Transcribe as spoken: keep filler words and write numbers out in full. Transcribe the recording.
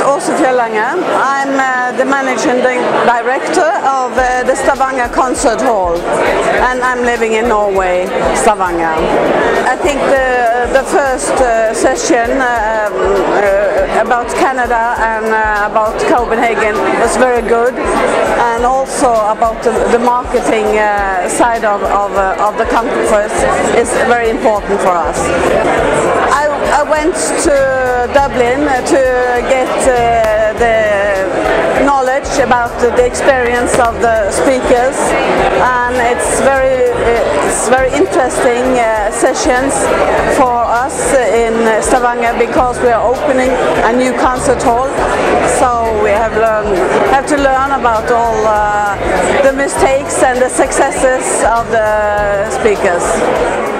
Åse Fjellange. I'm uh, the managing director of uh, the Stavanger Concert Hall, and I'm living in Norway, Stavanger. I think the, the first uh, session uh, uh, about Canada and uh, about Copenhagen was very good, and also about the, the marketing uh, side of, of, uh, of the conference is very important for us. I, I went to Dublin to get uh, the knowledge about the experience of the speakers, and it's very it's very interesting uh, sessions for us in Stavanger, because we are opening a new concert hall, so we have learned have to learn about all uh, the mistakes and the successes of the speakers.